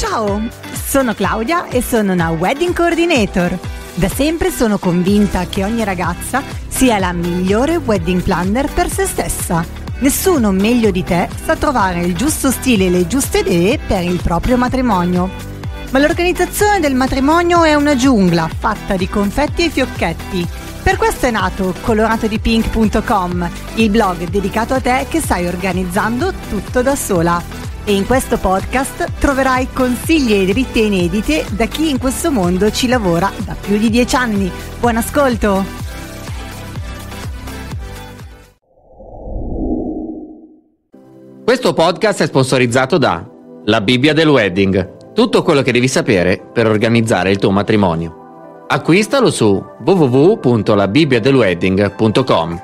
Ciao, sono Claudia e sono una Wedding Coordinator. Da sempre sono convinta che ogni ragazza sia la migliore wedding planner per se stessa. Nessuno meglio di te sa trovare il giusto stile e le giuste idee per il proprio matrimonio. Ma l'organizzazione del matrimonio è una giungla fatta di confetti e fiocchetti. Per questo è nato coloratodipink.com, il blog dedicato a te che stai organizzando tutto da sola. E in questo podcast troverai consigli e dritte inedite da chi in questo mondo ci lavora da più di 10 anni. Buon ascolto! Questo podcast è sponsorizzato da La Bibbia del Wedding. Tutto quello che devi sapere per organizzare il tuo matrimonio. Acquistalo su www.labibbiadelwedding.com.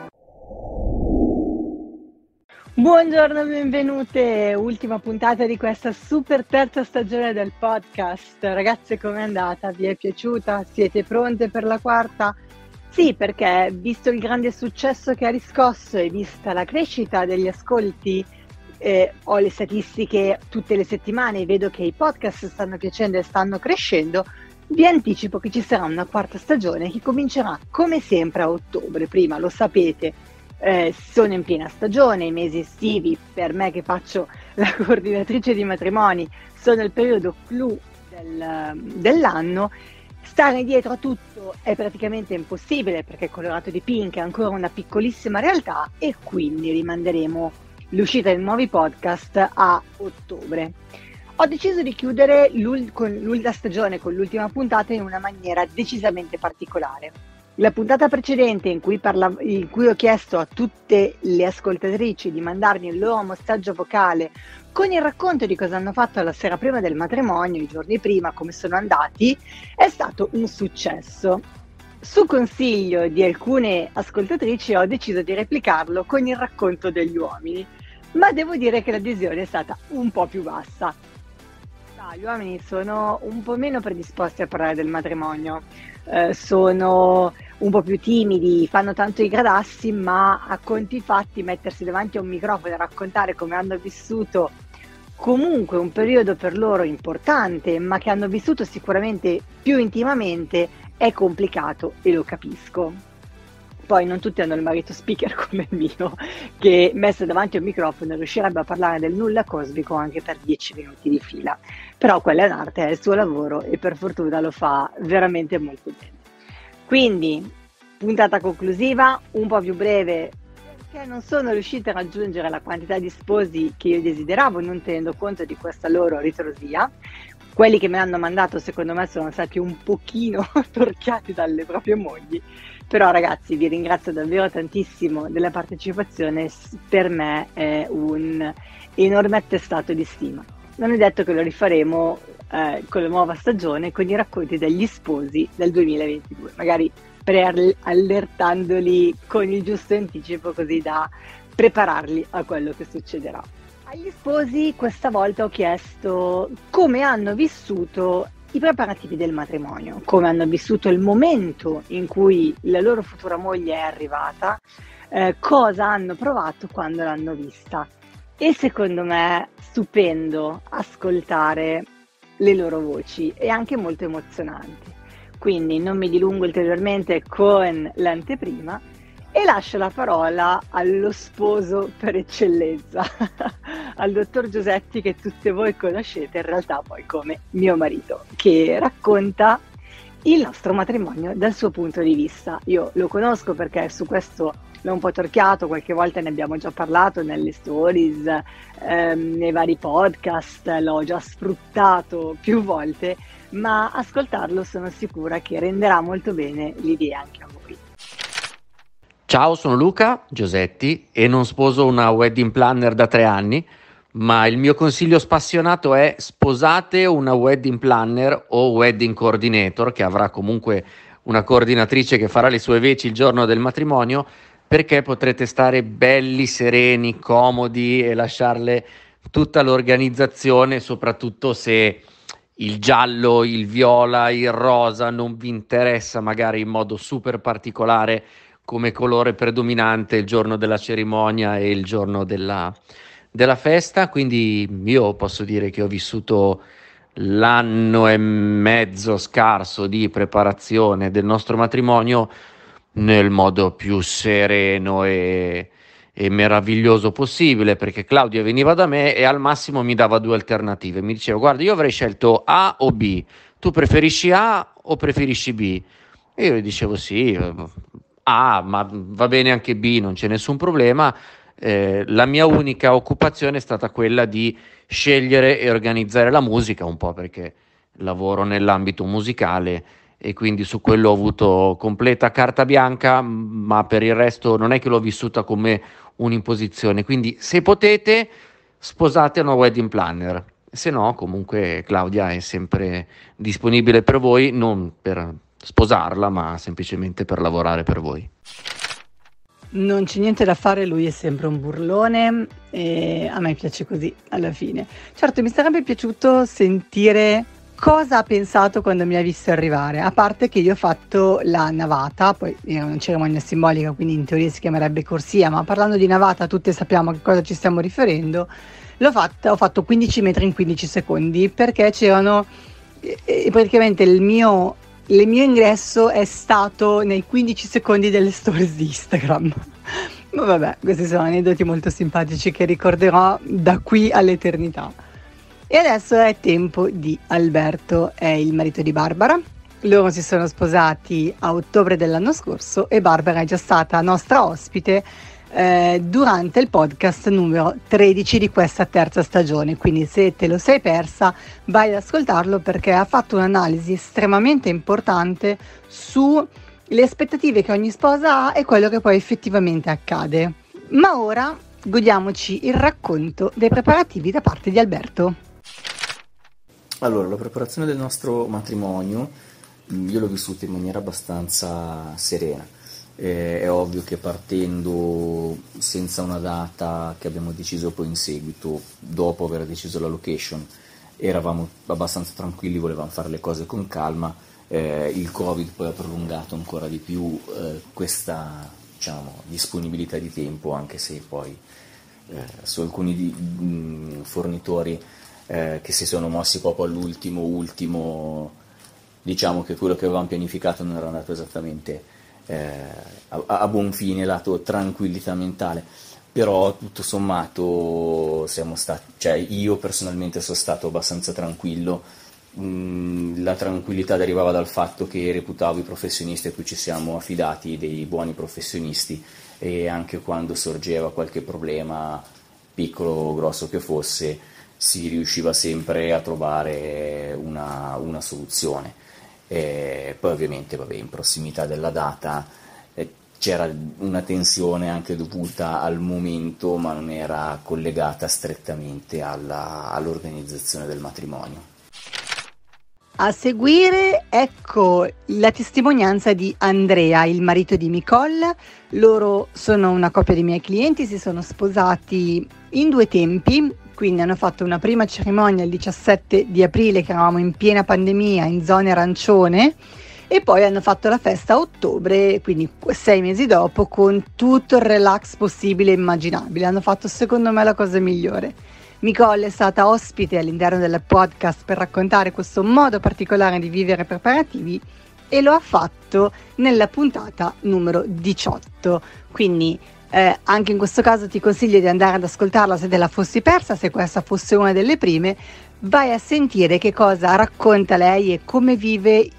Buongiorno, benvenute, ultima puntata di questa super terza stagione del podcast. Ragazze, com'è andata? Vi è piaciuta? Siete pronte per la quarta? Sì, perché visto il grande successo che ha riscosso e vista la crescita degli ascolti, ho le statistiche tutte le settimane, vedo che i podcast stanno piacendo e stanno crescendo, vi anticipo che ci sarà una quarta stagione che comincerà come sempre a ottobre. Prima lo sapete. Sono in piena stagione, i mesi estivi per me che faccio la coordinatrice di matrimoni sono il periodo clou dell'anno. Stare dietro a tutto è praticamente impossibile perché Colorato di Pink è ancora una piccolissima realtà e quindi rimanderemo l'uscita dei nuovi podcast a ottobre. Ho deciso di chiudere la stagione con l'ultima puntata in una maniera decisamente particolare. La puntata precedente in cui ho chiesto a tutte le ascoltatrici di mandarmi il loro messaggio vocale con il racconto di cosa hanno fatto la sera prima del matrimonio, i giorni prima, come sono andati, è stato un successo. Su consiglio di alcune ascoltatrici ho deciso di replicarlo con il racconto degli uomini, ma devo dire che l'adesione è stata un po' più bassa. Gli uomini sono un po' meno predisposti a parlare del matrimonio, sono un po' più timidi, fanno tanto i gradassi, ma a conti fatti mettersi davanti a un microfono e raccontare come hanno vissuto comunque un periodo per loro importante, ma che hanno vissuto sicuramente più intimamente, è complicato e lo capisco. Poi non tutti hanno il marito speaker come il mio, che messo davanti a un microfono riuscirebbe a parlare del nulla cosmico anche per 10 minuti di fila. Però quella è un'arte, è il suo lavoro e per fortuna lo fa veramente molto bene. Quindi, puntata conclusiva, un po' più breve, perché non sono riuscita a raggiungere la quantità di sposi che io desideravo, non tenendo conto di questa loro ritrosia. Quelli che me l'hanno mandato secondo me sono stati un pochino torchiati dalle proprie mogli. Però ragazzi, vi ringrazio davvero tantissimo della partecipazione, per me è un enorme attestato di stima. Non è detto che lo rifaremo con la nuova stagione, con i racconti degli sposi del 2022, magari allertandoli con il giusto anticipo così da prepararli a quello che succederà. Agli sposi questa volta ho chiesto come hanno vissuto i preparativi del matrimonio, come hanno vissuto il momento in cui la loro futura moglie è arrivata, cosa hanno provato quando l'hanno vista. E secondo me stupendo ascoltare le loro voci e anche molto emozionanti. Quindi non mi dilungo ulteriormente con l'anteprima e lascio la parola allo sposo per eccellenza, al dottor Giosetti, che tutte voi conoscete in realtà poi come mio marito, che racconta il nostro matrimonio dal suo punto di vista. Io lo conosco perché su questo l'ho un po' torchiato, qualche volta ne abbiamo già parlato nelle stories, nei vari podcast, l'ho già sfruttato più volte, ma ascoltarlo sono sicura che renderà molto bene l'idea anche a voi. Ciao, sono Luca Giosetti e non sposo una wedding planner da 3 anni, ma il mio consiglio spassionato è: sposate una wedding planner o wedding coordinator, che avrà comunque una coordinatrice che farà le sue veci il giorno del matrimonio, perché potrete stare belli, sereni, comodi e lasciarle tutta l'organizzazione, soprattutto se il giallo, il viola, il rosa non vi interessa magari in modo super particolare come colore predominante il giorno della cerimonia e il giorno della festa. Quindi io posso dire che ho vissuto l'anno e mezzo scarso di preparazione del nostro matrimonio nel modo più sereno e meraviglioso possibile, perché Claudia veniva da me e al massimo mi dava due alternative, mi diceva: guarda, io avrei scelto A o B, tu preferisci A o preferisci B? E io gli dicevo sì, A, ma va bene anche B, non c'è nessun problema. La mia unica occupazione è stata quella di scegliere e organizzare la musica, un po' perché lavoro nell'ambito musicale e quindi su quello ho avuto completa carta bianca, ma per il resto non è che l'ho vissuta come un'imposizione. Quindi se potete, sposate una wedding planner, se no comunque Claudia è sempre disponibile per voi, non per sposarla, ma semplicemente per lavorare per voi. Non c'è niente da fare, lui è sempre un burlone e a me piace così alla fine. Certo, mi sarebbe piaciuto sentire cosa ha pensato quando mi ha visto arrivare, a parte che io ho fatto la navata, poi è una cerimonia simbolica, quindi in teoria si chiamerebbe corsia, ma parlando di navata tutti sappiamo a che cosa ci stiamo riferendo. Ho fatto 15 metri in 15 secondi perché c'erano praticamente il mio ingresso è stato nei 15 secondi delle stories di Instagram. Ma vabbè, questi sono aneddoti molto simpatici che ricorderò da qui all'eternità. E adesso è tempo di Alberto, è il marito di Barbara. Loro si sono sposati a ottobre dell'anno scorso e Barbara è già stata nostra ospite durante il podcast numero 13 di questa terza stagione, quindi se te lo sei persa vai ad ascoltarlo perché ha fatto un'analisi estremamente importante sulle aspettative che ogni sposa ha e quello che poi effettivamente accade. Ma ora godiamoci il racconto dei preparativi da parte di Alberto. Allora, la preparazione del nostro matrimonio io l'ho vissuta in maniera abbastanza serena. È ovvio che partendo senza una data che abbiamo deciso poi in seguito, dopo aver deciso la location, eravamo abbastanza tranquilli, volevamo fare le cose con calma. Il Covid poi ha prolungato ancora di più questa, diciamo, disponibilità di tempo, anche se poi su alcuni fornitori che si sono mossi proprio all'ultimo, diciamo che quello che avevamo pianificato non era andato esattamente a buon fine, lato tranquillità mentale, però tutto sommato cioè io personalmente sono stato abbastanza tranquillo. La tranquillità derivava dal fatto che reputavo i professionisti a cui ci siamo affidati dei buoni professionisti e anche quando sorgeva qualche problema, piccolo o grosso che fosse, si riusciva sempre a trovare una soluzione. E poi ovviamente in prossimità della data c'era una tensione anche dovuta al momento, ma non era collegata strettamente all'organizzazione del matrimonio. A seguire, ecco la testimonianza di Andrea, il marito di Nicole. Loro sono una coppia di miei clienti, si sono sposati in due tempi, quindi hanno fatto una prima cerimonia il 17 di aprile, che eravamo in piena pandemia, in zona arancione, e poi hanno fatto la festa a ottobre, quindi 6 mesi dopo, con tutto il relax possibile e immaginabile. Hanno fatto secondo me la cosa migliore. Nicole è stata ospite all'interno del podcast per raccontare questo modo particolare di vivere preparativi e lo ha fatto nella puntata numero 18, quindi anche in questo caso ti consiglio di andare ad ascoltarla se te la fossi persa, se questa fosse una delle prime. Vai a sentire che cosa racconta lei e come vive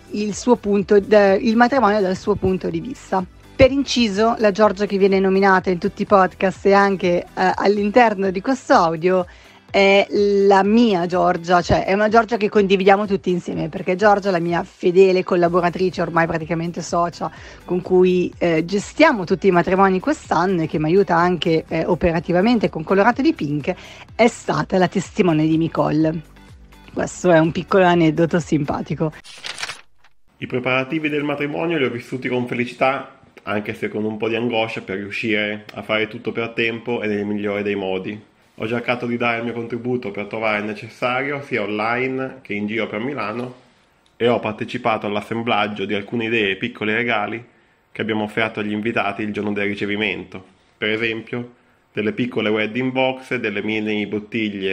il matrimonio dal suo punto di vista. Per inciso, la Giorgia che viene nominata in tutti i podcast e anche all'interno di questo audio è la mia Giorgia, cioè è una Giorgia che condividiamo tutti insieme, perché Giorgia è la mia fedele collaboratrice, ormai praticamente socia, con cui gestiamo tutti i matrimoni quest'anno e che mi aiuta anche operativamente con Colorate di Pink, è stata la testimone di Nicole. Questo è un piccolo aneddoto simpatico. I preparativi del matrimonio li ho vissuti con felicità, anche se con un po' di angoscia, per riuscire a fare tutto per tempo e nel migliore dei modi. Ho cercato di dare il mio contributo per trovare il necessario sia online che in giro per Milano e ho partecipato all'assemblaggio di alcune idee e piccoli regali che abbiamo offerto agli invitati il giorno del ricevimento. Per esempio, delle piccole wedding box, delle mini bottiglie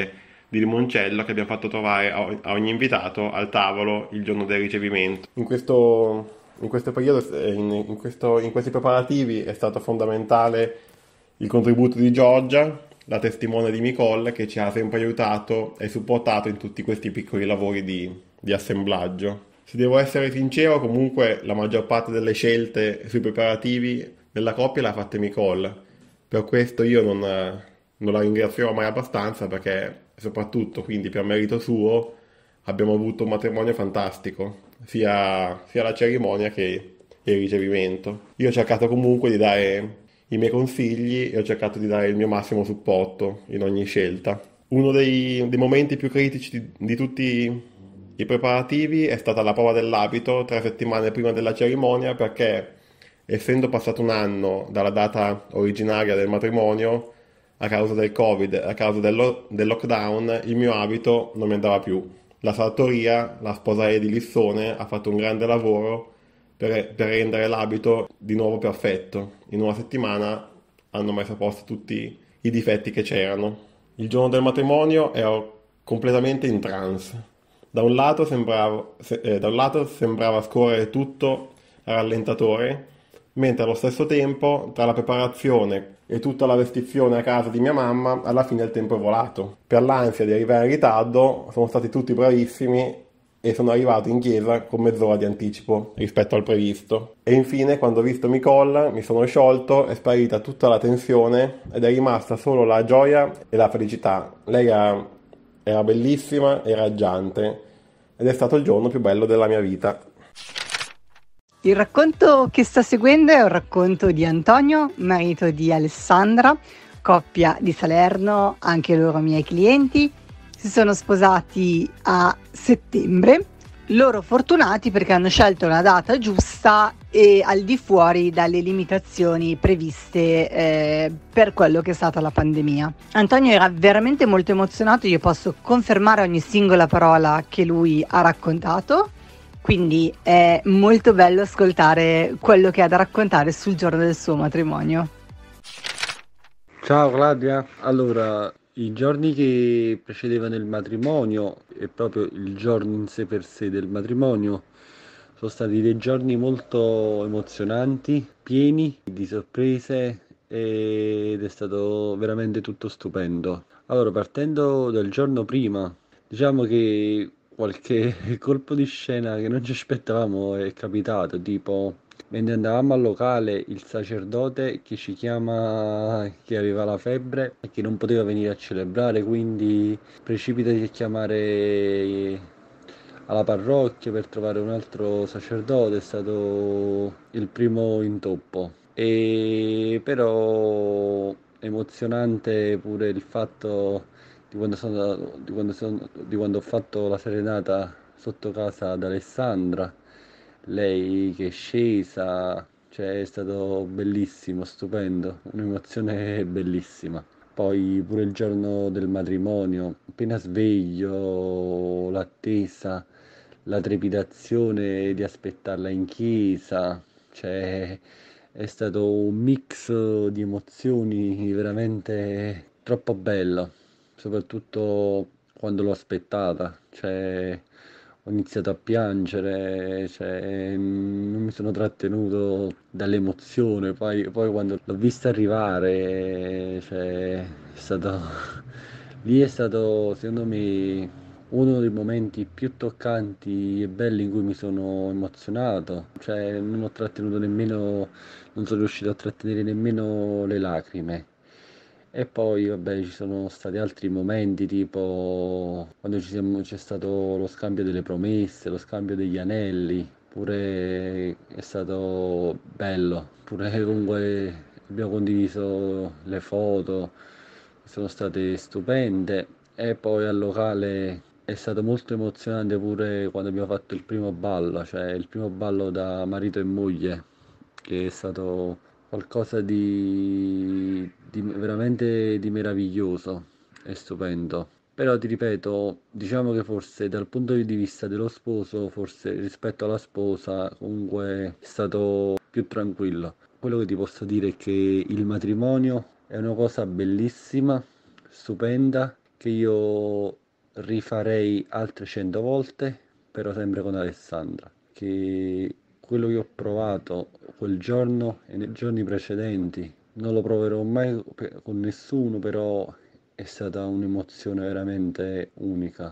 di limoncello che abbiamo fatto trovare a ogni invitato al tavolo il giorno del ricevimento. In questo periodo, in questi preparativi è stato fondamentale il contributo di Giorgia, la testimone di Nicole, che ci ha sempre aiutato e supportato in tutti questi piccoli lavori di assemblaggio. Se devo essere sincero, comunque la maggior parte delle scelte sui preparativi della coppia l'ha fatta Nicole. Per questo io non la ringrazierò mai abbastanza, perché soprattutto, quindi per merito suo, abbiamo avuto un matrimonio fantastico, sia la cerimonia che il ricevimento. Io ho cercato comunque di dare i miei consigli e ho cercato di dare il mio massimo supporto in ogni scelta. Uno dei momenti più critici di tutti i preparativi è stata la prova dell'abito 3 settimane prima della cerimonia, perché essendo passato un anno dalla data originaria del matrimonio, a causa del Covid, a causa del lockdown, il mio abito non mi andava più. La sartoria, la sposaia di Lissone, ha fatto un grande lavoro per rendere l'abito di nuovo perfetto. In una settimana hanno messo a posto tutti i difetti che c'erano. Il giorno del matrimonio ero completamente in trance. Da un lato sembrava scorrere tutto a rallentatore, mentre allo stesso tempo, tra la preparazione e tutta la vestizione a casa di mia mamma, alla fine il tempo è volato. Per l'ansia di arrivare in ritardo, sono stati tutti bravissimi e sono arrivato in chiesa con mezz'ora di anticipo rispetto al previsto. E infine, quando ho visto Nicole, mi sono sciolto, è sparita tutta la tensione ed è rimasta solo la gioia e la felicità. Lei era bellissima e raggiante ed è stato il giorno più bello della mia vita. Il racconto che sta seguendo è un racconto di Antonio, marito di Alessandra, coppia di Salerno, anche loro miei clienti. Si sono sposati a settembre, loro fortunati perché hanno scelto una data giusta e al di fuori dalle limitazioni previste per quello che è stata la pandemia. Antonio era veramente molto emozionato, io posso confermare ogni singola parola che lui ha raccontato. Quindi è molto bello ascoltare quello che ha da raccontare sul giorno del suo matrimonio. Ciao Claudia, allora i giorni che precedevano il matrimonio e proprio il giorno in sé per sé del matrimonio sono stati dei giorni molto emozionanti, pieni di sorprese ed è stato veramente tutto stupendo. Allora, partendo dal giorno prima, diciamo che qualche colpo di scena che non ci aspettavamo è capitato, tipo mentre andavamo al locale il sacerdote che ci chiama che aveva la febbre e che non poteva venire a celebrare, quindi precipitati a chiamare alla parrocchia per trovare un altro sacerdote, è stato il primo intoppo. E però emozionante pure il fatto di quando ho fatto la serenata sotto casa ad Alessandra, lei che è scesa, cioè è stato bellissimo, stupendo, un'emozione bellissima. Poi pure il giorno del matrimonio, appena sveglio, l'attesa, la trepidazione di aspettarla in chiesa, cioè è stato un mix di emozioni veramente troppo bello, soprattutto quando l'ho aspettata, cioè ho iniziato a piangere, cioè non mi sono trattenuto dall'emozione, poi quando l'ho vista arrivare, cioè è stato, lì è stato secondo me uno dei momenti più toccanti e belli in cui mi sono emozionato, cioè non ho trattenuto nemmeno, non sono riuscito a trattenere nemmeno le lacrime. E poi vabbè ci sono stati altri momenti tipo quando c'è stato lo scambio delle promesse, lo scambio degli anelli, pure è stato bello, pure comunque abbiamo condiviso le foto, sono state stupende e poi al locale è stato molto emozionante pure quando abbiamo fatto il primo ballo, cioè il primo ballo da marito e moglie, che è stato qualcosa di veramente di meraviglioso e stupendo. Però ti ripeto, diciamo che forse dal punto di vista dello sposo, forse rispetto alla sposa, comunque è stato più tranquillo. Quello che ti posso dire è che il matrimonio è una cosa bellissima, stupenda, che io rifarei altre 100 volte, però sempre con Alessandra, che quello che ho provato quel giorno e nei giorni precedenti non lo proverò mai con nessuno, però è stata un'emozione veramente unica.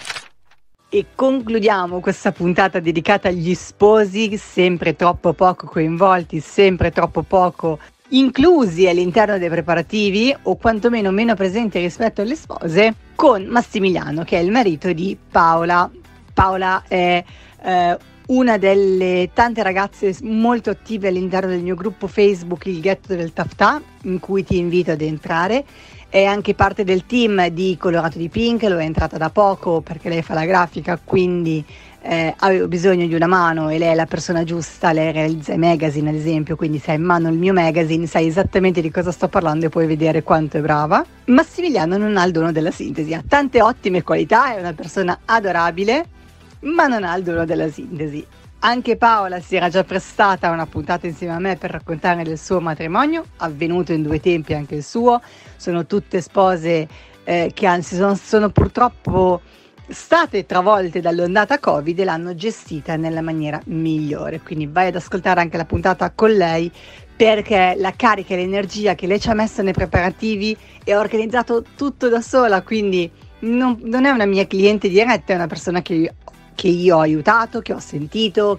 E concludiamo questa puntata dedicata agli sposi, sempre troppo poco coinvolti, sempre troppo poco inclusi all'interno dei preparativi o quantomeno meno presenti rispetto alle spose, con Massimiliano, che è il marito di Paola. Paola è una delle tante ragazze molto attive all'interno del mio gruppo Facebook, il Ghetto del Taftà, in cui ti invito ad entrare. È anche parte del team di Colorato di Pink, lo è entrata da poco perché lei fa la grafica, quindi avevo bisogno di una mano e lei è la persona giusta. Lei realizza i magazine, ad esempio, quindi se hai in mano il mio magazine sai esattamente di cosa sto parlando e puoi vedere quanto è brava. Massimiliano non ha il dono della sintesi, ha tante ottime qualità, è una persona adorabile, ma non ha il dono della sintesi. Anche Paola si era già prestata a una puntata insieme a me per raccontare del suo matrimonio, avvenuto in 2 tempi anche il suo. Sono tutte spose che anzi sono purtroppo state travolte dall'ondata Covid e l'hanno gestita nella maniera migliore. Quindi vai ad ascoltare anche la puntata con lei, perché la carica e l'energia che lei ci ha messo nei preparativi e ha organizzato tutto da sola, quindi non è una mia cliente diretta, è una persona che io ho aiutato, che ho sentito,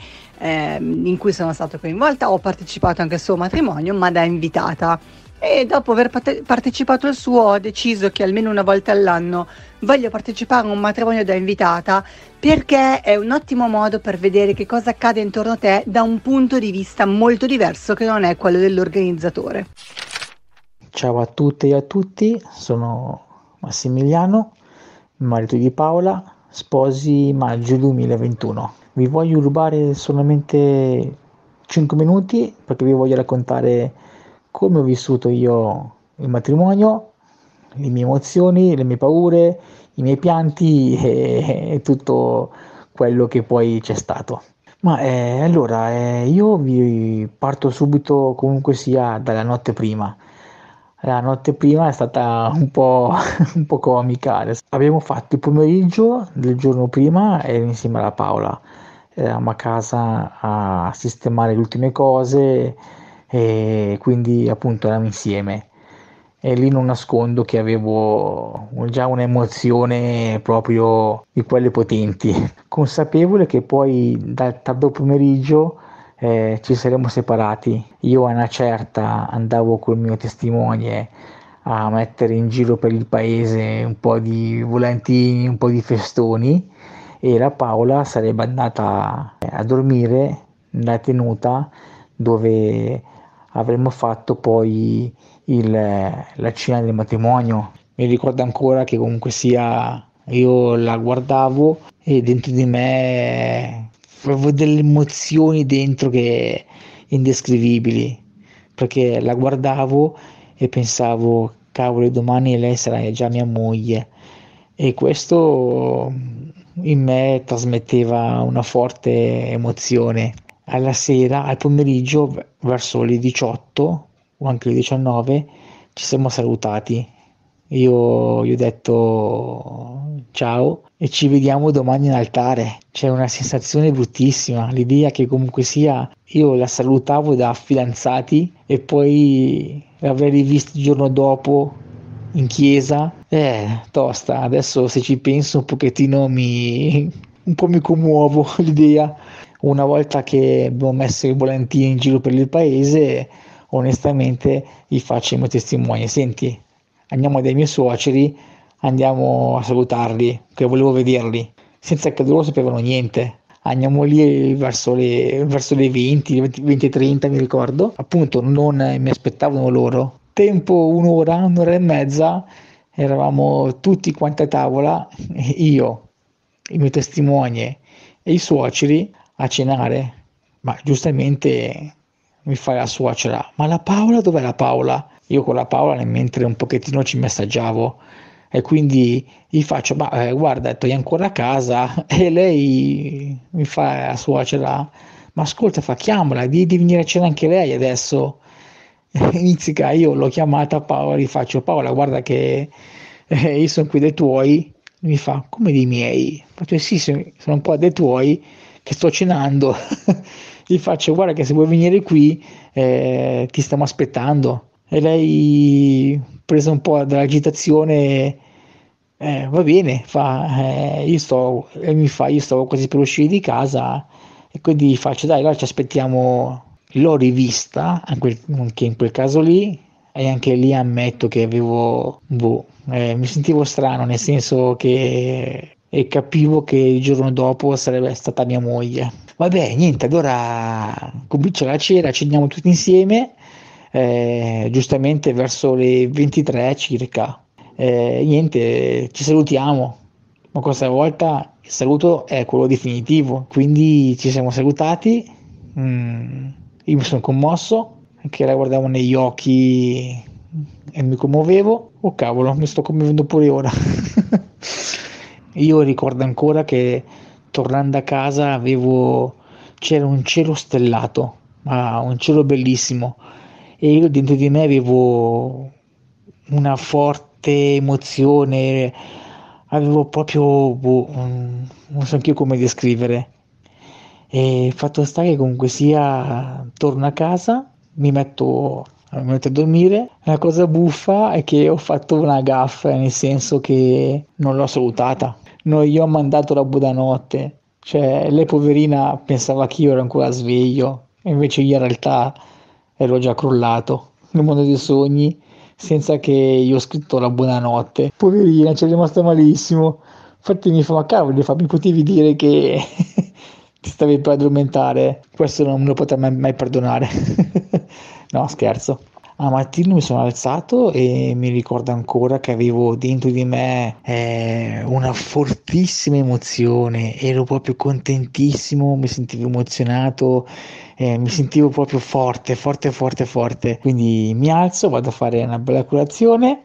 in cui sono stata coinvolta. Ho partecipato anche al suo matrimonio, ma da invitata, e dopo aver partecipato al suo ho deciso che almeno una volta all'anno voglio partecipare a un matrimonio da invitata, perché è un ottimo modo per vedere che cosa accade intorno a te da un punto di vista molto diverso, che non è quello dell'organizzatore. Ciao a tutte e a tutti, sono Massimiliano, marito di Paola, sposi maggio 2021. Vi voglio rubare solamente 5 minuti perché vi voglio raccontare come ho vissuto io il matrimonio, le mie emozioni, le mie paure, i miei pianti e tutto quello che poi c'è stato. Ma allora io vi parto subito, comunque sia, dalla notte prima. La notte prima è stata un po' comica. Abbiamo fatto il pomeriggio del giorno prima, ero insieme alla Paola, eravamo a casa a sistemare le ultime cose e quindi appunto eravamo insieme. E lì non nascondo che avevo già un'emozione proprio di quelle potenti, consapevole che poi dal tardo pomeriggio ci saremmo separati. Io a una certa andavo col mio testimone a mettere in giro per il paese un po' di volantini, un po' di festoni, e la Paola sarebbe andata a dormire nella tenuta dove avremmo fatto poi la cena del matrimonio. Mi ricordo ancora che comunque sia io la guardavo e dentro di me avevo delle emozioni dentro che indescrivibili, perché la guardavo e pensavo, cavolo, domani lei sarà già mia moglie, e questo in me trasmetteva una forte emozione. Alla sera, al pomeriggio, verso le 18 o anche le 19, ci siamo salutati. Io gli ho detto ciao e ci vediamo domani in altare. C'è una sensazione bruttissima, l'idea che comunque sia io la salutavo da fidanzati e poi l'avrei rivista il giorno dopo in chiesa. Tosta. Adesso se ci penso un pochettino un po' mi commuovo l'idea. Una volta che abbiamo messo i volantini in giro per il paese, onestamente gli faccio i miei testimoni: senti, andiamo dai miei suoceri, andiamo a salutarli, che volevo vederli, senza che loro sapevano niente. Andiamo lì verso le 20:30, mi ricordo, appunto non mi aspettavano loro. Tempo un'ora e mezza, eravamo tutti quanti a tavola, io, i miei testimoni e i suoceri a cenare. Ma giustamente mi fa la suocera: ma la Paola, dov'è la Paola? Io con la Paola mentre un pochettino ci messaggiavo, e quindi gli faccio: ma guarda, è ancora a casa. E lei mi fa la suocera: ma ascolta, chiamala, di venire a cena anche lei adesso. Inizica, io l'ho chiamata Paola, gli faccio: Paola, guarda che io sono qui dai tuoi. Mi fa, come dei miei? Faccio, sì, sono un po' dai tuoi che sto cenando. Gli faccio, guarda che se vuoi venire qui ti stiamo aspettando. E lei, presa un po' dall'agitazione, va bene, e mi fa, io stavo quasi per uscire di casa e quindi faccio, dai, allora ci aspettiamo. L'ho rivista, anche in quel caso lì, e anche lì ammetto che mi sentivo strano, nel senso che e capivo che il giorno dopo sarebbe stata mia moglie. Vabbè, niente, allora comincia la cena, ceniamo tutti insieme, giustamente verso le 23 circa. Niente, ci salutiamo, ma questa volta il saluto è quello definitivo, quindi ci siamo salutati. Io mi sono commosso, anche la guardavo negli occhi e mi commuovevo. Oh cavolo, mi sto commuovendo pure ora. Io ricordo ancora che tornando a casa c'era un cielo stellato, un cielo bellissimo, e io dentro di me avevo una forte emozione, avevo proprio, non so anche io come descrivere. E fatto sta che comunque sia, torno a casa, mi metto a dormire. La cosa buffa è che ho fatto una gaffa, nel senso che non l'ho salutata. No, io ho mandato la buonanotte, cioè lei poverina pensava che io ero ancora sveglio, e invece io in realtà ero già crollato nel mondo dei sogni, senza che io ho scritto la buonanotte. Poverina, ci è rimasta malissimo. Infatti mi fa, ma cavolo, mi potevi dire che ti stavi per addormentare? Questo non me lo potrà mai perdonare. No, scherzo. A mattino mi sono alzato e mi ricordo ancora che avevo dentro di me una fortissima emozione, ero proprio contentissimo, mi sentivo emozionato, mi sentivo proprio forte, forte, forte, forte. Quindi mi alzo, vado a fare una bella colazione,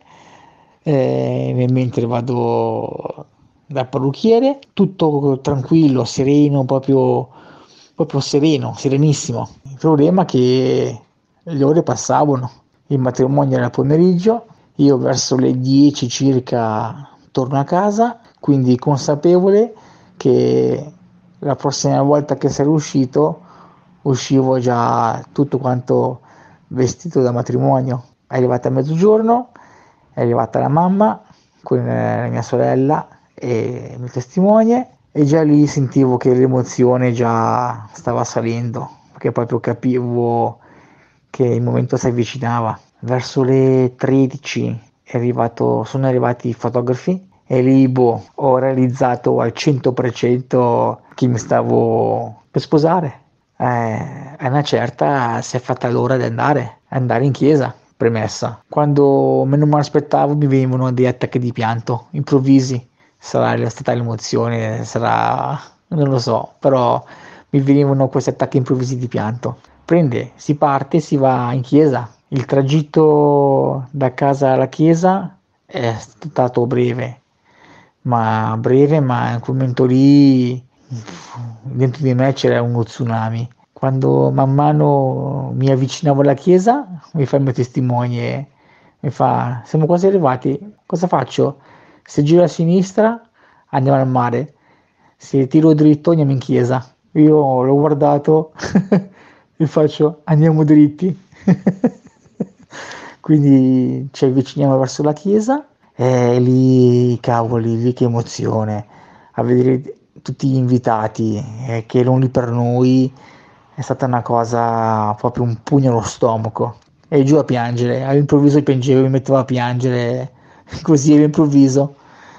mentre vado dal parrucchiere, tutto tranquillo, sereno, proprio sereno, serenissimo. Il problema è che le ore passavano, il matrimonio era pomeriggio, io verso le 10 circa torno a casa, quindi consapevole che la prossima volta che sarò uscito uscivo già tutto quanto vestito da matrimonio. È arrivata a mezzogiorno, è arrivata la mamma con la mia sorella e le mie testimonie, e già lì sentivo che l'emozione già stava salendo, perché proprio capivo che il momento si avvicinava. Verso le 13 sono arrivati i fotografi e lì ho realizzato al 100% che mi stavo per sposare. A una certa si è fatta l'ora di andare in chiesa. Premessa, quando meno me l'aspettavo mi venivano dei attacchi di pianto improvvisi. Sarà stata l'emozione, non lo so, però mi venivano questi attacchi improvvisi di pianto. Si parte, si va in chiesa. Il tragitto da casa alla chiesa è stato breve, ma in quel momento lì dentro di me c'era uno tsunami. Quando man mano mi avvicinavo alla chiesa, mi fa il mio testimone, mi fa, siamo quasi arrivati, cosa faccio? Se giro a sinistra andiamo al mare, se tiro dritto andiamo in chiesa. Io l'ho guardato e faccio, andiamo dritti. Quindi ci avviciniamo verso la chiesa e lì, cavoli, lì che emozione, a vedere tutti gli invitati che erano lì per noi, è stata una cosa, proprio un pugno allo stomaco, e giù a piangere, all'improvviso piangevo, mi mettevo a piangere così all'improvviso.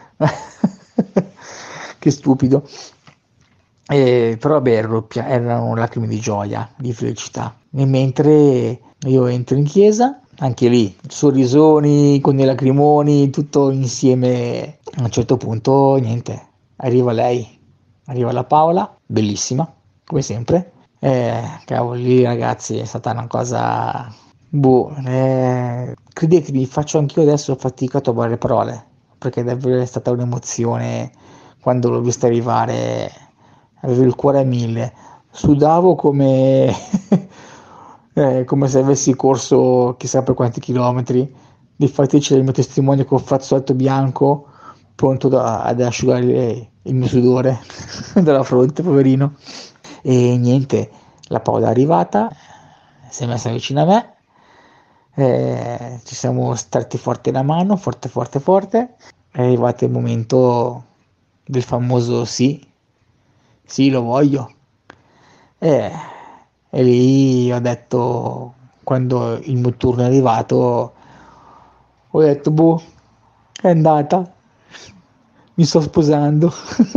Che stupido. Però vabbè, erano lacrime di gioia, di felicità. E mentre io entro in chiesa, anche lì sorrisoni con i lacrimoni, tutto insieme. A un certo punto niente, arriva la Paola, bellissima come sempre. Cavoli ragazzi, è stata una cosa credetemi, faccio anch'io adesso fatica a trovare le parole, perché davvero è stata un'emozione. Quando l'ho vista arrivare avevo il cuore a 1000, sudavo come come se avessi corso chissà per quanti chilometri, Infatti c'è il mio testimone col fazzoletto bianco pronto ad asciugare il mio sudore dalla fronte, poverino. E niente, la Paola è arrivata, si è messa vicino a me, ci siamo stretti forte la mano, forte, è arrivato il momento del famoso sì, lo voglio. E lì ho detto, quando il mio turno è arrivato, ho detto, boh, è andata, mi sto sposando.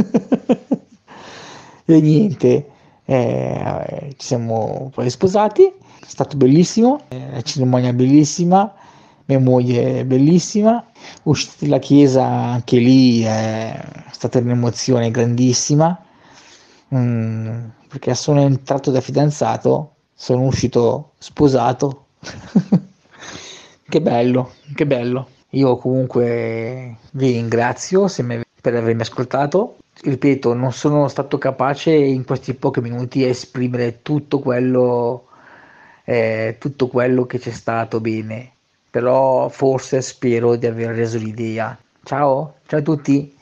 E niente, ci siamo poi sposati, è stato bellissimo, la cerimonia bellissima, mia moglie bellissima, usciti dalla chiesa anche lì è stata un'emozione grandissima, perché sono entrato da fidanzato, sono uscito sposato. Che bello. Io comunque vi ringrazio per avermi ascoltato. Ripeto, non sono stato capace in questi pochi minuti a esprimere tutto quello che c'è stato bene, però forse spero di aver reso l'idea. Ciao a tutti.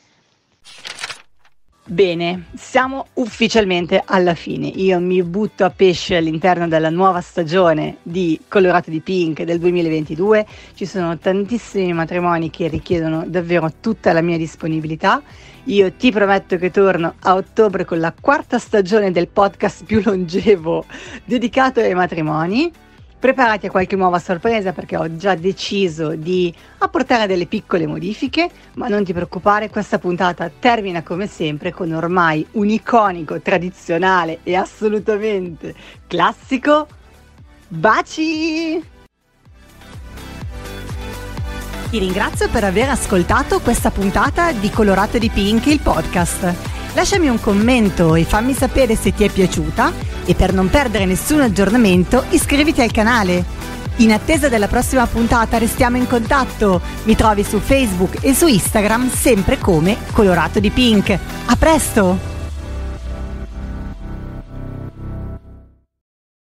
Bene, siamo ufficialmente alla fine. Io mi butto a pesce all'interno della nuova stagione di Colorato di Pink del 2022. Ci sono tantissimi matrimoni che richiedono davvero tutta la mia disponibilità. Io ti prometto che torno a ottobre con la 4ª stagione del podcast più longevo dedicato ai matrimoni. Preparati a qualche nuova sorpresa, perché ho già deciso di apportare delle piccole modifiche, ma non ti preoccupare, questa puntata termina come sempre con ormai un iconico, tradizionale e assolutamente classico baci! Ti ringrazio per aver ascoltato questa puntata di Colorato di Pink, il podcast. Lasciami un commento e fammi sapere se ti è piaciuta, e per non perdere nessun aggiornamento iscriviti al canale. In attesa della prossima puntata restiamo in contatto. Mi trovi su Facebook e su Instagram sempre come Colorato di Pink. A presto!